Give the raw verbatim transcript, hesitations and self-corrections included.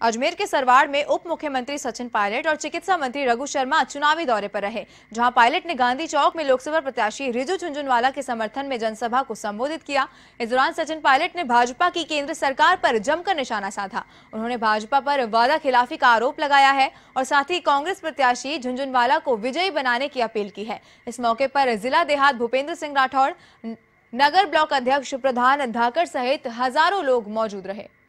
अजमेर के सरवाड़ में उप मुख्यमंत्री सचिन पायलट और चिकित्सा मंत्री रघु शर्मा चुनावी दौरे पर रहे, जहां पायलट ने गांधी चौक में लोकसभा प्रत्याशी रिजू झुनझुनवाला के समर्थन में जनसभा को संबोधित किया। इस दौरान सचिन पायलट ने भाजपा की केंद्र सरकार पर जमकर निशाना साधा। उन्होंने भाजपा पर वादा खिलाफी का आरोप लगाया है और साथ ही कांग्रेस प्रत्याशी झुनझुनवाला को विजयी बनाने की अपील की है। इस मौके पर जिला देहात भूपेंद्र सिंह राठौड़, नगर ब्लॉक अध्यक्ष प्रधान धाकर सहित हजारों लोग मौजूद रहे।